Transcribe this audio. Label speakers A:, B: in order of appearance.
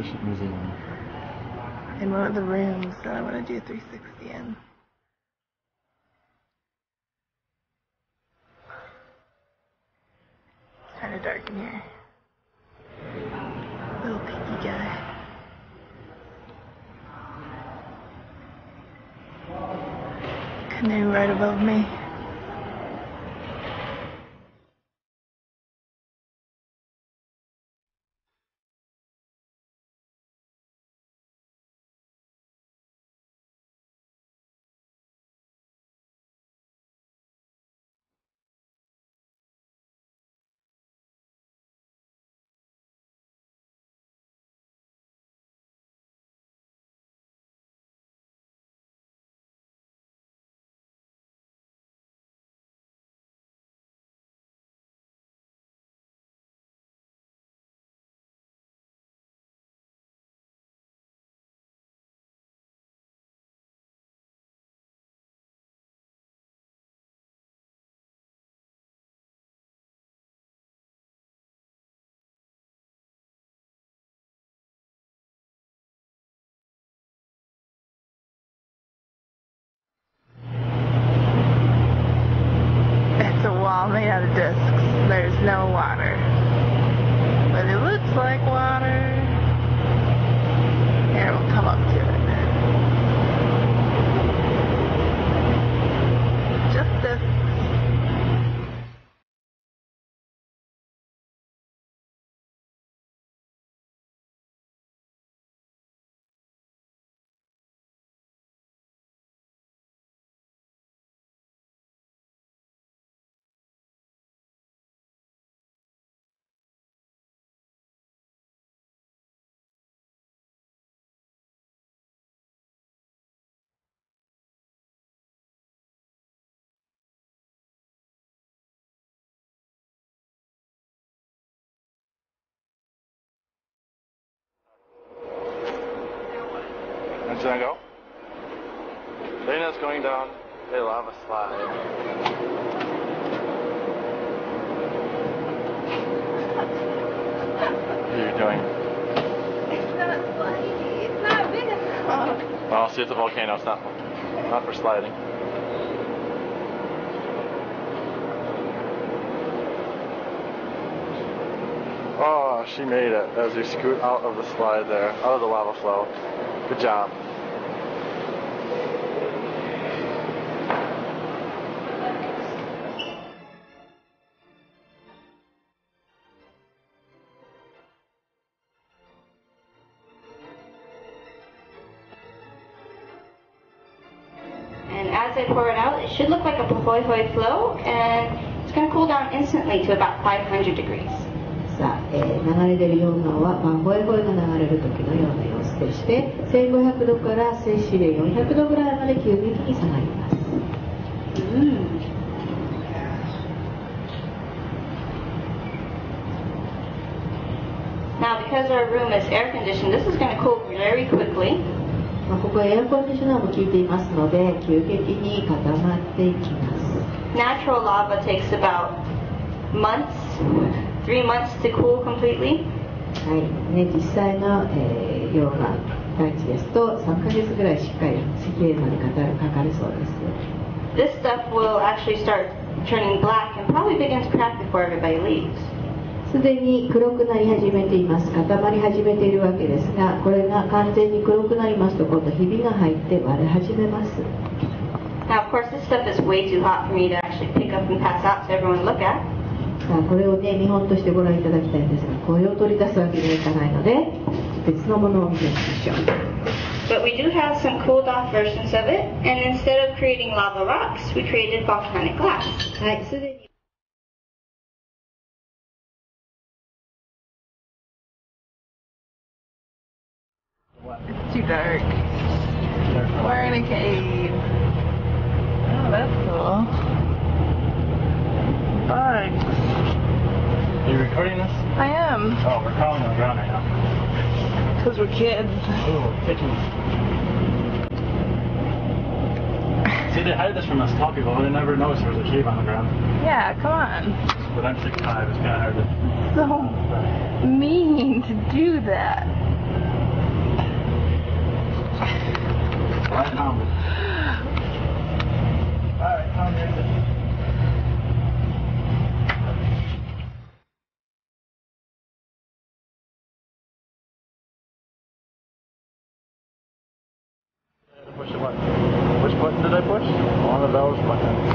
A: ancient New Zealand.
B: In one of the rooms that I want to do 360 in. It's kind of dark in here. Little picky guy. Canoe right above me. Made out of discs. There's no water. But it looks like water. Here, we'll come up to it. Just this.
A: And should I go? Dana's going down a lava slide. What are you doing?
B: It's not slidey. It's not big enough.
A: Well, see, it's a volcano. It's not for sliding. Oh, she made it as we scoot out of the slide there, out of the lava flow. Good job.
C: And as I pour it out, it should look like a pohoi flow, and it's going to cool down instantly to about 500 degrees.
D: さあ、流れ出る溶岩は、ホエホエが流れる時のような様子でして、1500度から摂氏で400度ぐらいまで急激に下がります。
C: Now, because our room is air conditioned, this is going to cool very quickly.
D: ここはエアコンディショナーも効いていますので、急激に固まっていきます。
C: Natural lava takes about months, 3 months to cool completely.
D: はい、ね、実際の、溶岩大地ですと3ヶ月ぐらいしっかり石英までかかるそうです。
C: This stuff will actually start turning black and probably begin to crack before everybody leaves.
D: すでに黒くなり始めています。固まり始めているわけですが、これが完全に黒くなりますと今度ひびが入って割れ始めます。
C: Now, of course, this stuff is way too hot for me to actually pick up and pass out to everyone to look at.
D: さあ、これをね、見本としてご覧いただきたいんですが、これを取り出すわけにはいかないので、別のものを見てみましょう。
C: But we do have some cooled off versions of it, and instead of creating lava rocks, we created volcanic glass.
D: はい、すでに。
B: It's too dark. We're in a cave. Oh, that's cool. Bugs.
A: Are you recording this?
B: I am.
A: Oh, we're crawling on the ground right now.
B: Because we're kids.
A: Oh, kitchens. See, they hide this from us tall people. They never noticed there was a cave on the ground.
B: Yeah, come on.
A: But I'm 6'5", it's kind of hard to...
B: So mean to do that.
A: that was planned.